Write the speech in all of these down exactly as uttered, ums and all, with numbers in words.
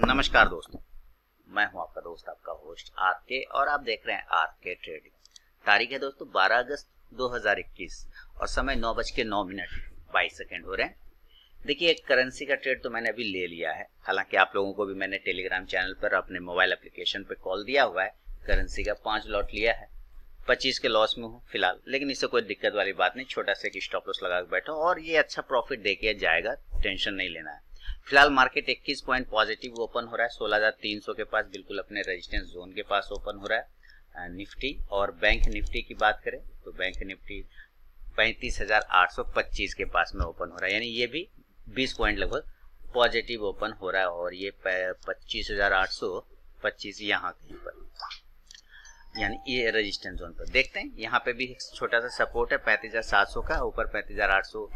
नमस्कार दोस्तों, मैं हूं आपका दोस्त आपका होस्ट आर के और आप देख रहे हैं आर के ट्रेडिंग। तारीख है दोस्तों बारह अगस्त दो हज़ार इक्कीस और समय नौ बज के नौ मिनट बाईस सेकेंड हो रहे हैं। देखिए, एक करेंसी का ट्रेड तो मैंने अभी ले लिया है। हालांकि आप लोगों को भी मैंने टेलीग्राम चैनल पर अपने मोबाइल एप्लीकेशन पर कॉल दिया हुआ है। करेंसी का पाँच लॉट लिया है, पच्चीस के लॉस में हूँ फिलहाल, लेकिन इससे कोई दिक्कत वाली बात नहीं। छोटा सा एक स्टॉप लॉस लगा के बैठा और ये अच्छा प्रॉफिट दे के जाएगा, टेंशन नहीं लेना है। फिलहाल मार्केट इक्कीस पॉइंट पॉजिटिव ओपन हो रहा है, सोलह हज़ार तीन सौ के पास, बिल्कुल अपने रेजिस्टेंस जोन के पास ओपन हो रहा है निफ्टी। और बैंक निफ्टी की बात करें तो बैंक निफ्टी पैंतीस हज़ार आठ सौ पच्चीस के पास में ओपन हो रहा है, यानी ये भी बीस पॉइंट लगभग पॉजिटिव ओपन हो रहा है। और ये पच्चीस हज़ार आठ सौ पच्चीस यहाँ कहीं पर, यानी ये रेजिस्टेंस जोन पर देखते हैं। यहाँ पे भी छोटा सा सपोर्ट है पैंतीस हज़ार सात सौ का, ऊपर पैंतीस हज़ार आठ सौ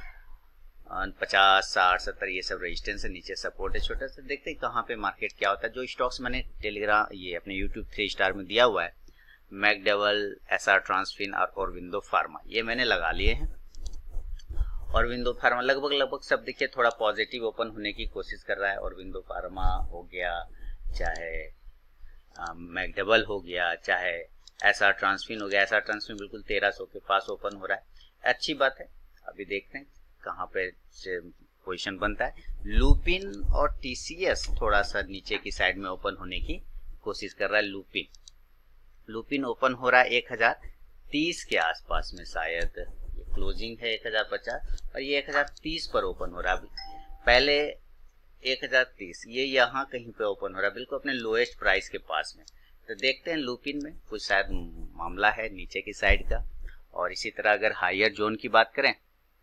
पचास साठ सत्तर ये सब रेजिस्टेंस है, नीचे सपोर्ट है छोटा सा। देखते हैं कहाँ पे मार्केट क्या होता है। जो स्टॉक्स मैंने टेलीग्राम ये अपने यूट्यूब थ्री स्टार में दिया हुआ है, मैकडवेल, एसआर ट्रांसफिन और ऑरबिंदो फार्मा, ये मैंने लगा लिए हैं। ऑरबिंदो फार्मा लगभग लगभग सब देखिए थोड़ा पॉजिटिव ओपन होने की कोशिश कर रहा है। ऑरबिंदो फार्मा हो गया, चाहे मैकडवेल हो गया, चाहे एसआर ट्रांसफिन हो गया। एसआर ट्रांसफिन बिल्कुल तेरह सौ के पास ओपन हो रहा है, अच्छी बात है। अभी देखते हैं कहाँ पे पोजीशन बनता है। लुपिन और टीसीएस थोड़ा सा नीचे की साइड में ओपन होने की कोशिश कर रहा है। लुपिन लुपिन ओपन हो रहा है एक हज़ार तीस के आसपास में, शायद ये क्लोजिंग है एक हज़ार पचास और ये एक हज़ार तीस पर ओपन हो रहा है। पहले एक हज़ार तीस, ये यहाँ कहीं पे ओपन हो रहा है, बिल्कुल अपने लोएस्ट प्राइस के पास में। तो देखते हैं लुपिन में कुछ शायद मामला है नीचे की साइड का। और इसी तरह अगर हायर जोन की बात करें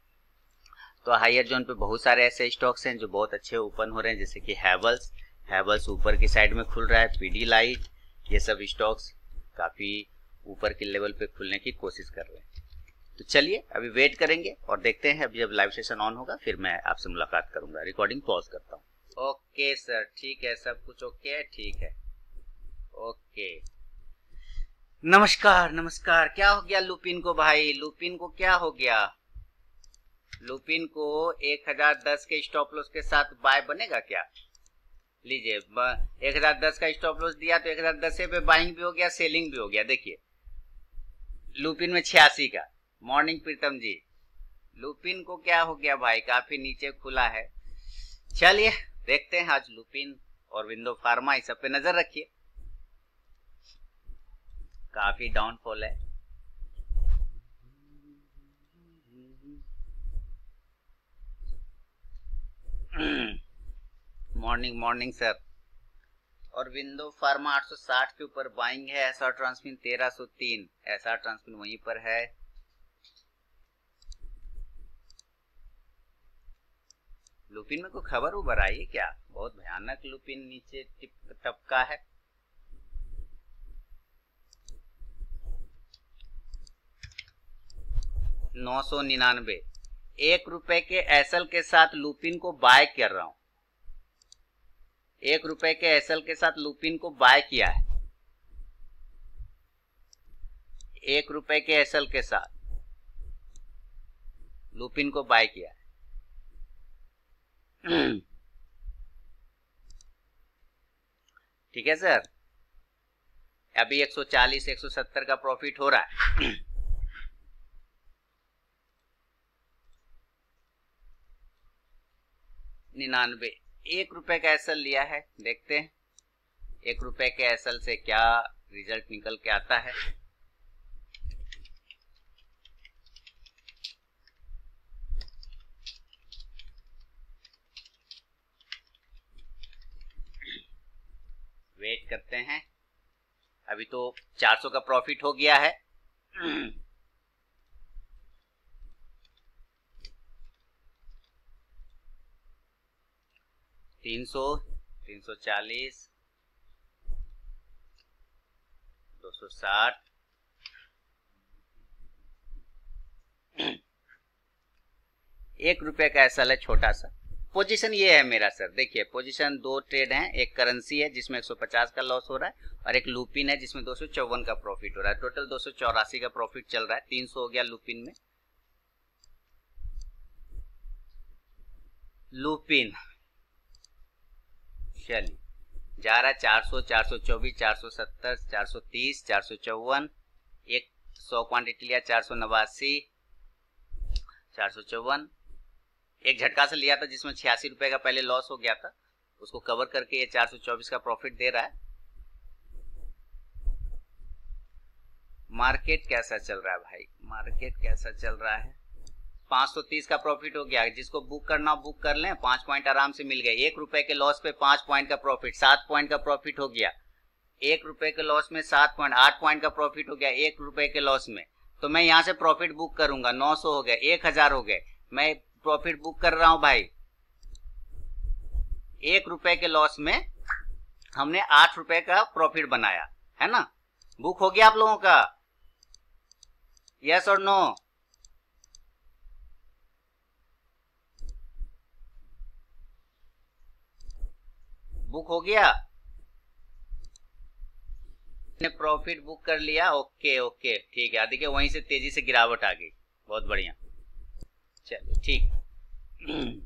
तो हायर जोन पे बहुत सारे ऐसे स्टॉक्स हैं जो बहुत अच्छे ओपन हो रहे हैं, जैसे कि हैवल्स हैवल्स ऊपर की साइड में खुल रहा है। पीडीलाइट, ये सब स्टॉक्स काफी ऊपर के लेवल पे खुलने की कोशिश कर रहे हैं। तो चलिए अभी वेट करेंगे और देखते हैं। अभी जब लाइव सेशन ऑन होगा फिर मैं आपसे मुलाकात करूंगा। रिकॉर्डिंग पॉज करता हूँ। ओके सर, ठीक है, सब कुछ ओके है, ठीक है, ओके। नमस्कार नमस्कार। क्या हो गया लुपिन को भाई? लुपिन को क्या हो गया? लुपिन को एक हज़ार दस के स्टॉप लॉस के साथ बाय बनेगा क्या? लीजिए, एक हज़ार दस का स्टॉप लॉस दिया तो एक हज़ार दस पे बाइंग भी हो गया, सेलिंग भी हो गया। देखिए लुपिन में छियासी का। मॉर्निंग प्रीतम जी, लुपिन को क्या हो गया भाई? काफी नीचे खुला है। चलिए देखते हैं आज लुपिन और ऑरबिंदो फार्मा, इस सब पे नजर रखिए। काफी डाउनफॉल है। Morning morning sir. Aurobindo pharma आठ सौ साठ के ऊपर बाइंग है। एसआर ट्रांसफिन तेरह सौ तीन, एसआर ट्रांसफिन वहीं पर है। लुपिन में कोई खबर उबर आई है क्या? बहुत भयानक लुपिन नीचे टिप टपका है। नौ सौ निन्यानवे, एक रुपए के एसएल के साथ लुपिन को बाय कर रहा हूं। एक रुपए के एसएल के साथ लुपिन को बाय किया है। एक रुपए के एसएल के साथ लुपिन को बाय किया है। ठीक है सर। अभी एक सौ चालीस एक सौ सत्तर का प्रॉफिट हो रहा है। निन्यानवे, एक रुपए का एसएल लिया है, देखते हैं एक रुपए के एसएल से क्या रिजल्ट निकल के आता है। वेट करते हैं। अभी तो चार सौ का प्रॉफिट हो गया है। तीन सौ, तीन सौ चालीस, दो सौ साठ, एक रुपए का एसएल है छोटा सा। पोजीशन ये है मेरा सर। देखिए पोजीशन दो ट्रेड हैं, एक करेंसी है जिसमें एक सौ पचास का लॉस हो रहा है और एक लुपिन है जिसमें दो सौ चौवन का प्रॉफिट हो रहा है। टोटल दो सौ चौरासी का प्रॉफिट चल रहा है। तीन सौ हो गया लुपिन में। लुपिन, चलिए जा रहा है चार सौ, चार सौ चौबीस, चार सौ सत्तर, चार सौ तीस, चार सौ चौवन, एक सौ क्वांटिटी लिया चार सौ नवासी, चार सौ चौवन, एक झटका से लिया था जिसमें छियासी रुपए का पहले लॉस हो गया था, उसको कवर करके ये चार सौ चौबीस का प्रॉफिट दे रहा है। मार्केट कैसा चल रहा है भाई, मार्केट कैसा चल रहा है? पाँच सौ तीस का प्रॉफिट हो गया, जिसको बुक करना बुक कर लें, पांच पॉइंट आराम से मिल गए। एक रुपए के लॉस पे पांच पॉइंट का प्रॉफिट, सात पॉइंट का प्रॉफिट हो गया। एक रुपए के लॉस में सात पॉइंट, आठ पॉइंट का प्रॉफिट हो गया एक रुपए के लॉस में। तो मैं यहाँ से प्रॉफिट बुक करूंगा, नौ सौ हो गए, एक हजार हो गए, मैं प्रॉफिट बुक कर रहा हूं भाई। एक रुपए के लॉस में हमने आठ रुपए का प्रॉफिट बनाया है ना। बुक हो गया आप लोगों का? यस और नो? बुक हो गया? ने प्रॉफिट बुक कर लिया, ओके ओके ठीक है। देखिए वहीं से तेजी से गिरावट आ गई, बहुत बढ़िया। चलिए ठीक।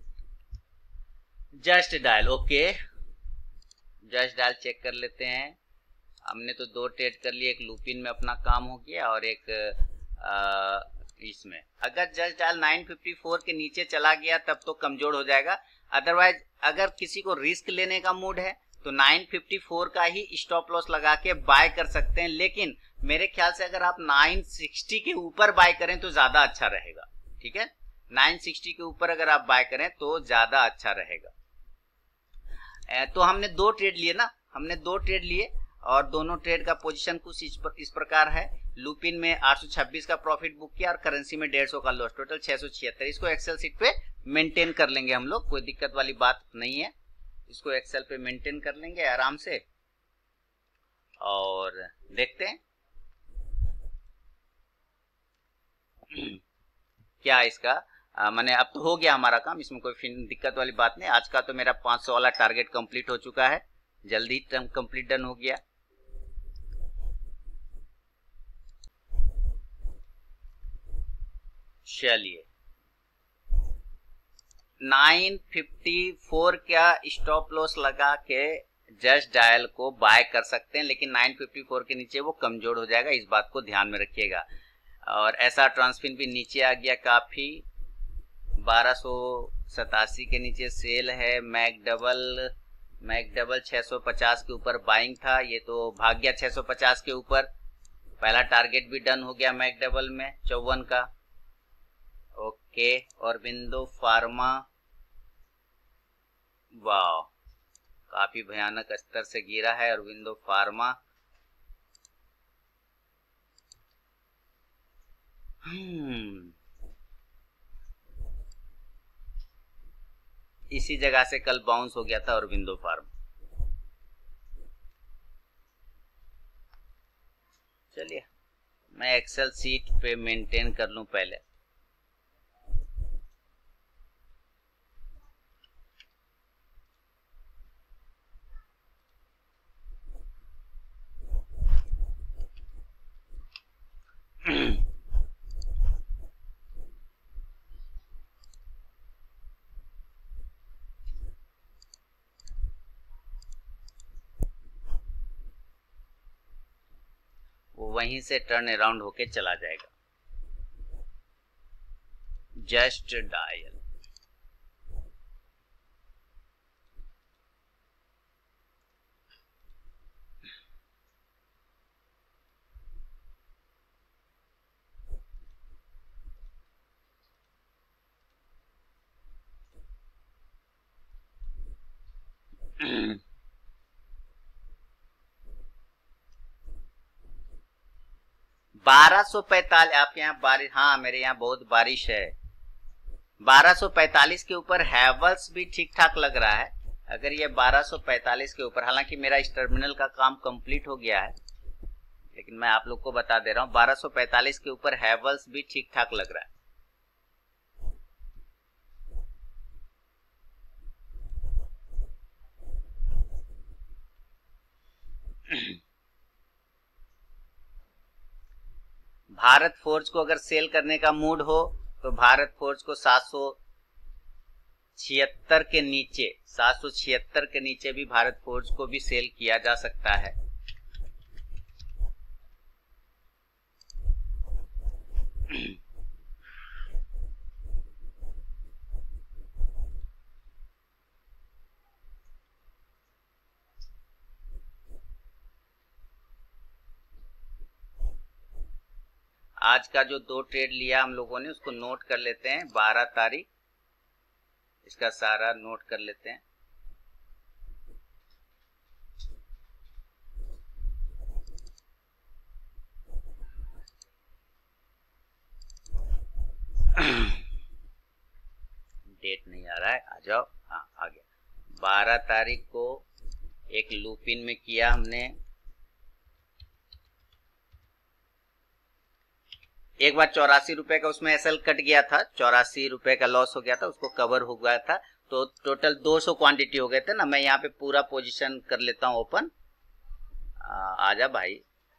Just dial, okay just dial check कर लेते हैं। हमने तो दो ट्रेड कर लिए, एक लूपिन में अपना काम हो गया और एक आ, इसमें। अगर जस्ट डायल नौ सौ चौवन के नीचे चला गया तब तो कमजोर हो जाएगा, अदरवाइज अगर किसी को रिस्क लेने का मूड है तो नौ सौ चौवन का ही स्टॉप लॉस लगा के बाय कर सकते हैं। लेकिन मेरे ख्याल से अगर आप नौ सौ साठ के ऊपर बाय करें तो ज्यादा अच्छा रहेगा, ठीक है। नौ सौ साठ के ऊपर अगर आप बाय करें तो ज्यादा अच्छा रहेगा। तो हमने दो ट्रेड लिए ना, हमने दो ट्रेड लिए और दोनों ट्रेड का पोजीशन कुछ इस, पर, इस प्रकार है। लूपिन में आठ सौ छब्बीस का प्रॉफिट बुक किया और करेंसी में डेढ़ सौ का लॉस, टोटल छह सौ छिहत्तर। इसको एक्सेल सीट पे मेंटेन कर लेंगे हम लोग, कोई दिक्कत वाली बात नहीं है। इसको एक्सेल पे मेंटेन कर लेंगे आराम से और देखते हैं क्या इसका मैंने। अब तो हो गया हमारा काम, इसमें कोई दिक्कत वाली बात नहीं। आज का तो मेरा पाँच सौ वाला टारगेट कंप्लीट हो चुका है, जल्दी कंप्लीट डन हो गया। चलिए नौ सौ चौवन का स्टॉप लॉस लगा के जस्ट डायल को बाय कर सकते हैं, लेकिन नौ सौ चौवन के नीचे वो कमजोर हो जाएगा, इस बात को ध्यान में रखिएगा। और ऐसा ट्रांसफिन भी नीचे आ गया काफी, बारह सौ सतासी के नीचे सेल है। मैक डबल मैक डबल छह सौ पचास के ऊपर बाइंग था, ये तो भाग गया छह सौ पचास के ऊपर। पहला टारगेट भी डन हो गया मैक डबल में चौवन का, ओके। और विंडो फार्मा, वाह काफी भयानक स्तर से गिरा है। और विंडो फार्मा हम्म इसी जगह से कल बाउंस हो गया था और विंडो फार्म। चलिए मैं एक्सेल सीट पे मेंटेन कर लूं पहले। वहीं से टर्न अराउंड होके चला जाएगा। जस्ट डायल, बारह सौ पैतालीस आपके यहाँ बारिश, हाँ मेरे यहाँ बहुत बारिश है। बारह सौ पैतालीस के ऊपर हैवल्स भी ठीक ठाक लग रहा है। अगर ये बारह सौ पैतालीस के ऊपर, हालांकि मेरा इस टर्मिनल का काम कंप्लीट हो गया है, लेकिन मैं आप लोग को बता दे रहा हूँ बारह सौ पैतालीस के ऊपर हैवल्स भी ठीक ठाक लग रहा है। भारत फोर्ज को अगर सेल करने का मूड हो तो भारत फोर्ज को सात सौ छिहत्तर के नीचे, सात सौ छिहत्तर के नीचे भी भारत फोर्ज को भी सेल किया जा सकता है। आज का जो दो ट्रेड लिया हम लोगों ने उसको नोट कर लेते हैं। बारह तारीख इसका सारा नोट कर लेते हैं। डेट नहीं आ रहा है, आ जाओ। हाँ आ गया। बारह तारीख को एक लूपिन में किया हमने। एक बार चौरासी रुपए का उसमें एसएल कट गया था, चौरासी रुपए का लॉस हो गया था, उसको कवर हो गया था। तो टोटल दो सौ क्वांटिटी हो गए थे ना। मैं यहाँ पे पूरा पोजीशन कर लेता हूँ ओपन। आजा भाई,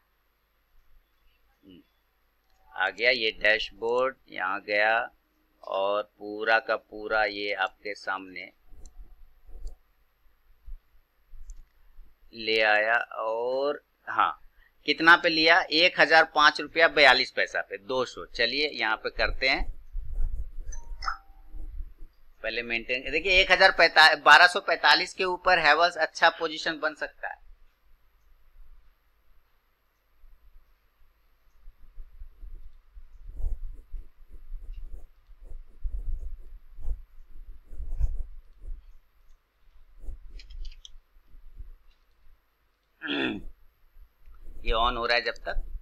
आ गया ये डैशबोर्ड, यहाँ गया और पूरा का पूरा ये आपके सामने ले आया। और हाँ, कितना पे लिया? एक हजार पांच रुपया बयालीस पैसा पे, दो सौ। चलिए यहाँ पे करते हैं पहले मेंटेन। देखिए एक हजार बारह सौ पैंतालीस के ऊपर हैवल्स अच्छा पोजीशन बन सकता है। ये ऑन हो रहा है जब तक।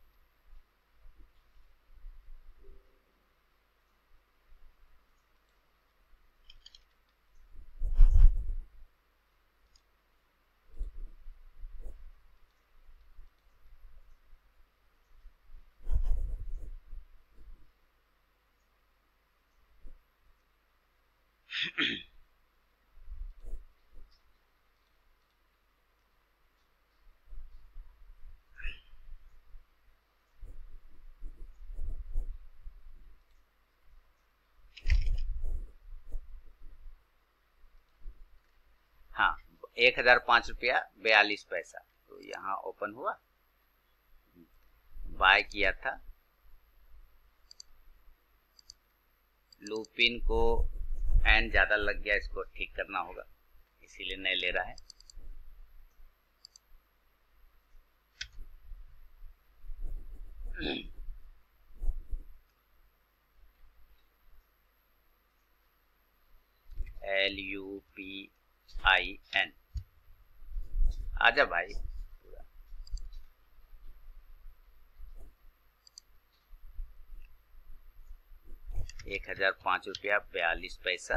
हाँ, एक हजार पांच रुपया बयालीस पैसा। तो यहाँ ओपन हुआ, बाय किया था। लूपिन को एंड ज्यादा लग गया, इसको ठीक करना होगा, इसीलिए नहीं ले रहा है। L U P I N, आजा भाई। एक हजार पांच रुपया बयालीस पैसा।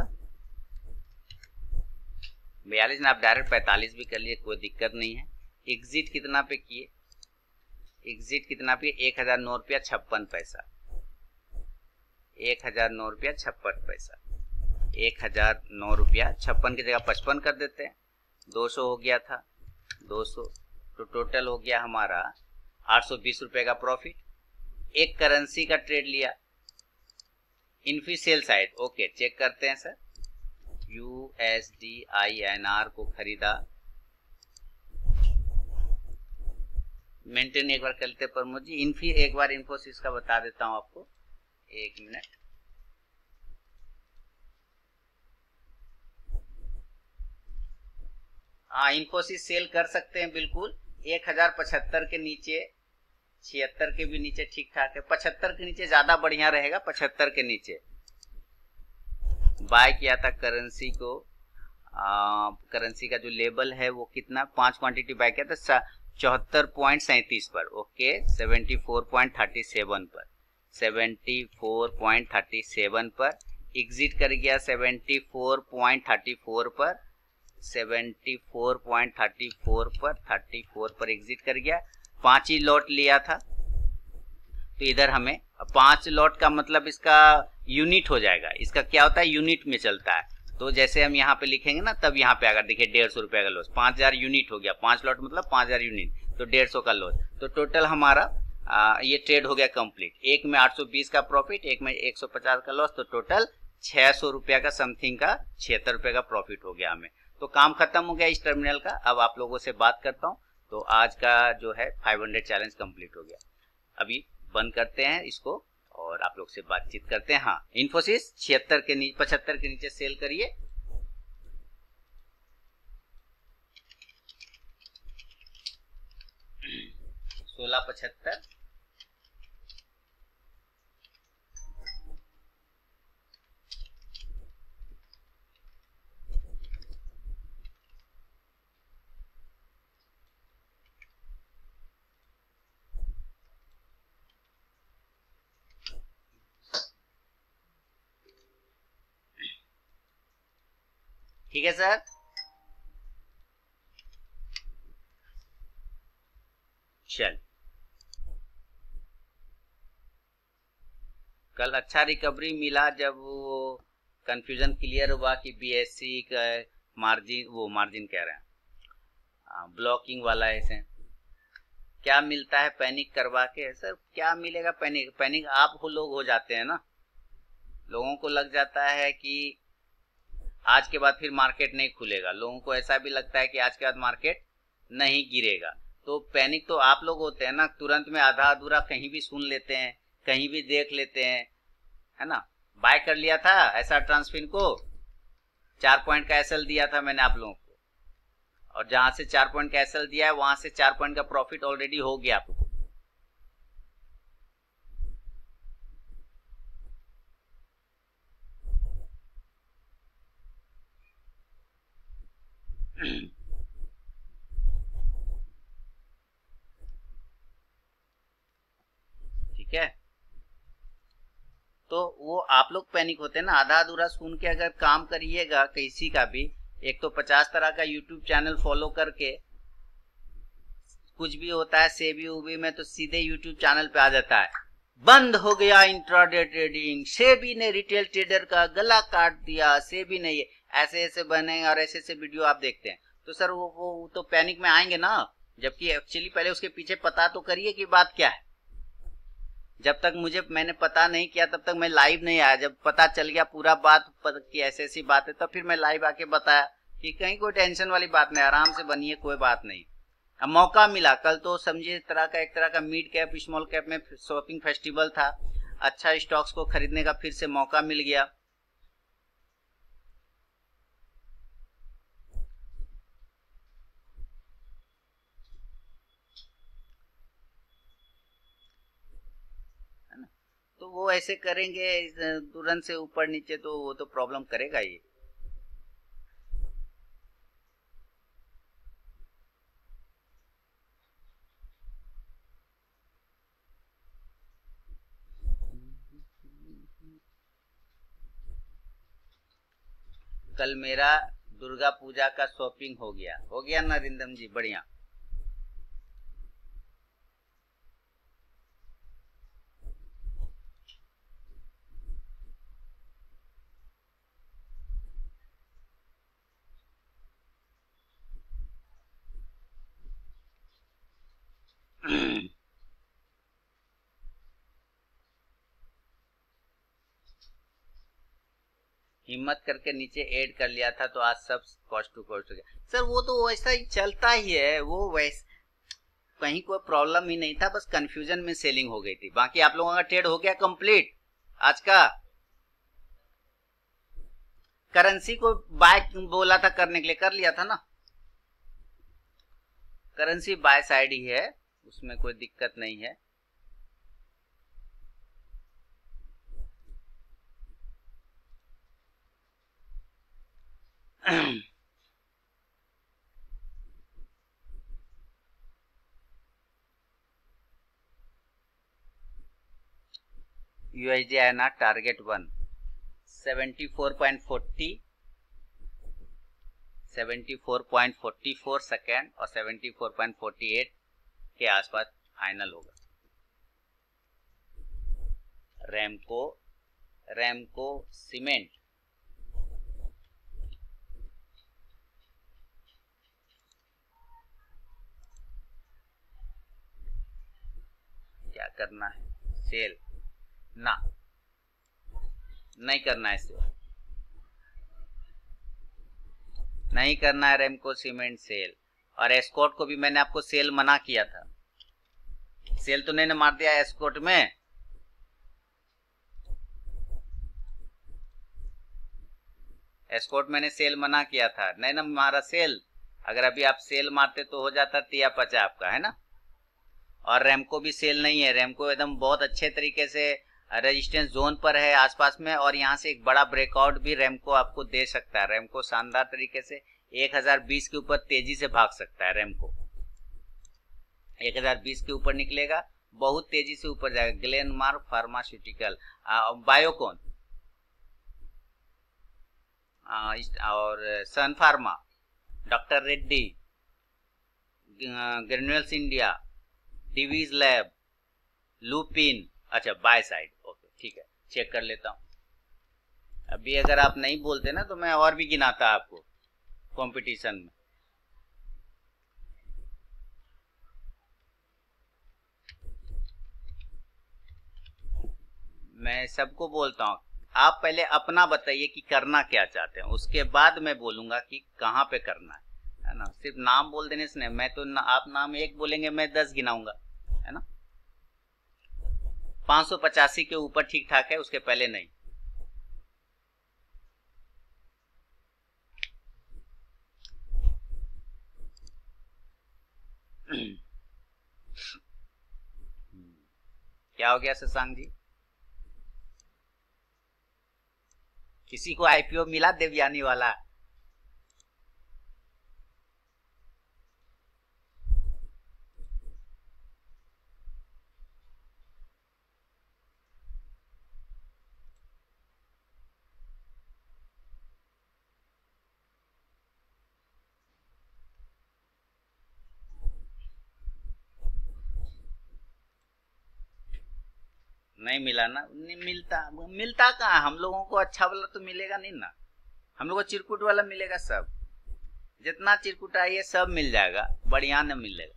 बयालीस ने आप डायरेक्ट पैंतालीस भी कर लिए, कोई दिक्कत नहीं है। एग्जिट कितना पे किए? एग्जिट कितना पे? एक हजार नौ रुपया छप्पन पैसा। एक हजार नौ रुपया छप्पन पैसा। एक हजार नौ रुपया छप्पन की जगह पचपन कर देते हैं। दो सौ हो गया था, दो सौ। तो टोटल हो गया हमारा आठ सौ बीस रुपए का प्रॉफिट। एक करेंसी का ट्रेड लिया, Infy sell side. Okay, check करते हैं sir. U S D I N R को खरीदा। मेंटेन एक बार करते प्रमोद जी। इन्फी एक बार इन्फोसिस का बता देता हूं आपको, एक मिनट। हाँ, इन्फोसिस सेल कर सकते हैं बिल्कुल। एक हजार पचहत्तर के नीचे, छिहत्तर के भी नीचे ठीक ठाक है। पचहत्तर के नीचे ज्यादा बढ़िया रहेगा। पचहत्तर के नीचे बाय किया था करेंसी को। आ, करेंसी का जो लेवल है वो कितना, पांच क्वांटिटी बाय किया था चौहत्तर पॉइंट सैंतीस पर। Okay, seventy four point thirty seven पर, seventy four point thirty seven पर। एग्जिट कर गया seventy four point thirty four पर, seventy four point thirty four पर, थर्टी फोर पर एग्जिट कर गया। पांच ही लॉट लिया था, तो इधर हमें पांच लॉट का मतलब इसका यूनिट हो जाएगा। इसका क्या होता है, यूनिट में चलता है। तो जैसे हम यहाँ पे लिखेंगे ना, तब यहाँ पे अगर देखिए डेढ़ सौ रुपए का लॉस, पांच हजार यूनिट हो गया। पांच लॉट मतलब पांच हजार यूनिट, तो डेढ़ सौ का लॉस। तो टोटल हमारा आ, ये ट्रेड हो गया कंप्लीट। एक में आठ सौ बीस का प्रॉफिट, एक में एक सौ पचास का लॉस, तो टोटल छह सौ रुपया का समथिंग का छिहत्तर रुपये का प्रॉफिट हो गया हमें। तो काम खत्म हो गया इस टर्मिनल का। अब आप लोगों से बात करता हूँ। तो आज का जो है पाँच सौ चैलेंज कंप्लीट हो गया। अभी बंद करते हैं इसको और आप लोग से बातचीत करते हैं। हाँ, इन्फोसिस छिहत्तर के नीचे पचहत्तर के नीचे सेल करिए। सोलह पचहत्तर ठीक है सर। चल, कल अच्छा रिकवरी मिला जब वो कंफ्यूजन क्लियर हुआ कि बीएससी का मार्जिन, वो मार्जिन कह रहे हैं ब्लॉकिंग वाला ऐसे क्या मिलता है पैनिक करवा के। सर क्या मिलेगा पैनिक? पैनिक आप हो लोग हो जाते हैं ना। लोगों को लग जाता है कि आज के बाद फिर मार्केट नहीं खुलेगा। लोगों को ऐसा भी लगता है कि आज के बाद मार्केट नहीं गिरेगा। तो पैनिक तो आप लोग होते हैं ना, तुरंत में आधा अधूरा कहीं भी सुन लेते हैं, कहीं भी देख लेते हैं, है ना। बाय कर लिया था ऐसा ट्रांसफिन को, चार पॉइंट का एसएल दिया था मैंने आप लोगों को, और जहां से चार पॉइंट का एसएल दिया है वहां से चार पॉइंट का प्रॉफिट ऑलरेडी हो गया आपको। ठीक है, तो वो आप लोग पैनिक होते हैं ना, आधा अधूरा सुन के अगर काम करिएगा किसी का भी। एक तो पचास तरह का यूट्यूब चैनल फॉलो करके कुछ भी होता है सेबी उबी में तो सीधे यूट्यूब चैनल पे आ जाता है, बंद हो गया इंट्राडे ट्रेडिंग, सेबी ने रिटेल ट्रेडर का गला काट दिया, सेबी ने ये ऐसे ऐसे बने और ऐसे ऐसे वीडियो आप देखते हैं। तो सर वो वो तो पैनिक में आएंगे ना, जबकि एक्चुअली पहले उसके पीछे पता तो करिए कि बात क्या है। जब तक मुझे मैंने पता नहीं किया तब तक मैं लाइव नहीं आया। जब पता चल गया पूरा बात कि ऐसी ऐसी बात है, तब फिर मैं लाइव आके बताया कि कहीं कोई टेंशन वाली बात नहीं, आराम से बनिए, कोई बात नहीं। अब मौका मिला, कल तो समझिए तरह का एक तरह का मिड कैप स्मॉल कैप में शॉपिंग फेस्टिवल था, अच्छा स्टॉक्स को खरीदने का फिर से मौका मिल गया। तो वो ऐसे करेंगे तुरंत से ऊपर नीचे, तो वो तो प्रॉब्लम करेगा ही। कल मेरा दुर्गा पूजा का शॉपिंग हो गया, हो गया ना रिंदम जी? बढ़िया। हिम्मत करके नीचे ऐड कर लिया था तो आज सब कॉस्ट टू कॉस्ट हो गया। सर वो तो वैसा ही चलता ही है, वो वैसे कहीं कोई प्रॉब्लम ही नहीं था, बस कंफ्यूजन में सेलिंग हो गई थी। बाकी आप लोगों का ट्रेड हो गया कंप्लीट आज का। करेंसी को बाय बोला था करने के लिए, कर लिया था ना। करेंसी बाय साइड ही है, उसमें कोई दिक्कत नहीं है। यूएसडी आया ना target one seventy four point forty, seventy four point forty four second और seventy four point forty eight के आसपास फाइनल होगा। रैमको रैमको सीमेंट क्या करना है, सेल ना। नहीं करना है सेल, नहीं करना है रेमको सीमेंट सेल। और एस्कॉर्ट को भी मैंने आपको सेल मना किया था, सेल तो नहीं ना मार दिया एस्कॉर्ट में। एस्कॉर्ट मैंने सेल मना किया था, नहीं ना मारा सेल। अगर अभी आप सेल मारते तो हो जाता तिया पचा आपका, है ना। और रेमको भी सेल नहीं है, रेमको एकदम बहुत अच्छे तरीके से रेजिस्टेंस जोन पर है आसपास में, और यहाँ से एक बड़ा ब्रेकआउट भी रेमको आपको दे सकता है। रेमको शानदार तरीके से एक हज़ार बीस के ऊपर तेजी से भाग सकता है। रेमको एक हज़ार बीस के ऊपर निकलेगा, बहुत तेजी से ऊपर जाएगा। ग्लेनमार्क फार्मास्यूटिकल, बायोकॉन और Sun Pharma, doctor Reddy, Granules India, Divi's lab, Lupin. अच्छा बाय साइड, ओके ठीक है, चेक कर लेता हूं। अभी अगर आप नहीं बोलते ना तो मैं और भी गिनाता आपको कंपटीशन में। मैं सबको बोलता हूं, आप पहले अपना बताइए कि करना क्या चाहते हैं, उसके बाद मैं बोलूंगा कि कहाँ पे करना है, है ना। सिर्फ नाम बोल देने से नहीं, मैं तो ना, आप नाम एक बोलेंगे मैं दस गिनाऊंगा, है ना। पाँच सौ पचासी के ऊपर ठीक ठाक है, उसके पहले नहीं। क्या हो गया शशांक जी, किसी को आईपीओ मिला देवयानी वाला? नहीं मिला ना, नहीं मिलता, मिलता कहाँ, हम लोगों को अच्छा वाला तो मिलेगा नहीं ना, हम लोगों को चिरकुट वाला मिलेगा सब। जितना चिरकुट आइए सब मिल जाएगा, बढ़िया न मिलेगा।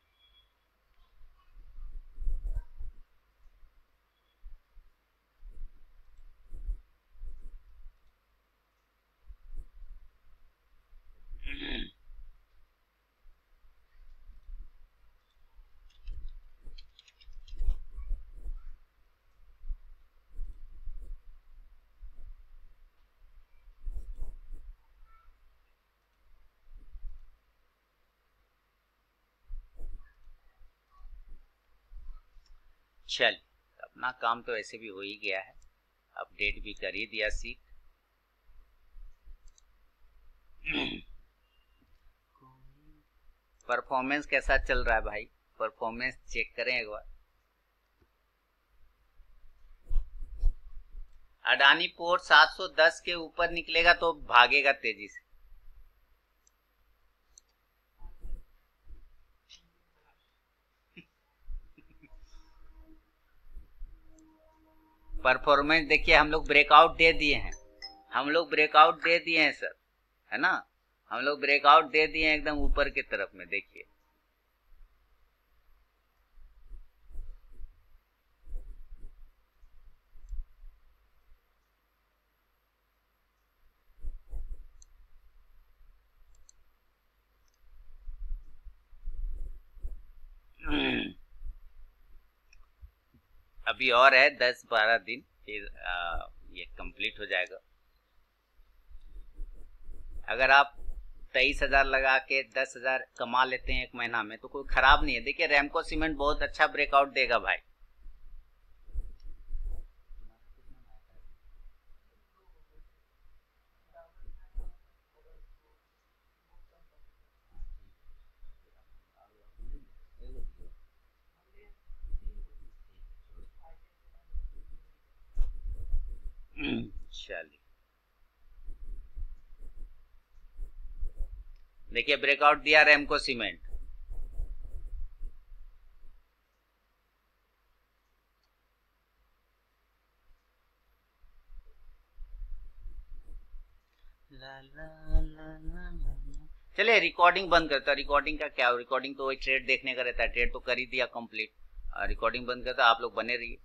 चल अपना काम तो ऐसे भी हो ही गया है, अपडेट भी कर ही दिया सीट। परफॉर्मेंस कैसा चल रहा है भाई, परफॉर्मेंस चेक करें एक बार। अडानी पोर्ट सात सौ दस के ऊपर निकलेगा तो भागेगा तेजी से। परफॉर्मेंस देखिए, हम लोग ब्रेकआउट दे दिए हैं, हम लोग ब्रेकआउट दे दिए हैं सर, है ना। हम लोग ब्रेकआउट दे दिए हैं एकदम ऊपर की तरफ में, देखिए। अभी और है दस बारह दिन, फिर आ, ये कंप्लीट हो जाएगा। अगर आप तेईस हजार लगा के दस हजार कमा लेते हैं एक महीना में तो कोई खराब नहीं है। देखिए रेमको सीमेंट बहुत अच्छा ब्रेकआउट देगा भाई। चलिए देखिए ब्रेकआउट दिया रेमको सीमेंट, चलिए रिकॉर्डिंग बंद करता। रिकॉर्डिंग का क्या, रिकॉर्डिंग तो वही ट्रेड देखने का रहता है, ट्रेड तो कर ही दिया कंप्लीट। रिकॉर्डिंग बंद करता, आप लोग बने रहिए।